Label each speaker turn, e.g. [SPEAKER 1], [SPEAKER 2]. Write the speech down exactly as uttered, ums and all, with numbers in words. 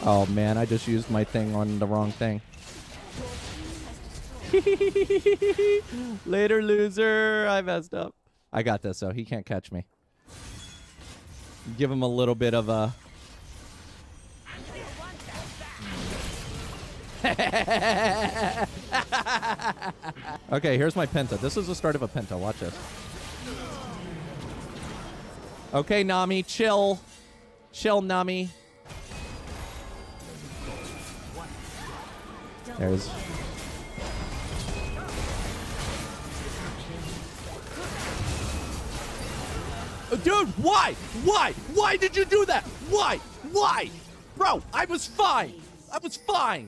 [SPEAKER 1] Oh, man, I just used my thing on the wrong thing. Later, loser. I messed up. I got this, though. He can't catch me. Give him a little bit of a... Okay, here's my penta. This is the start of a penta. Watch this. Okay, Nami, chill. Chill, Nami. There's... Dude, why? Why? Why did you do that? Why? Why? Bro, I was fine. I was fine.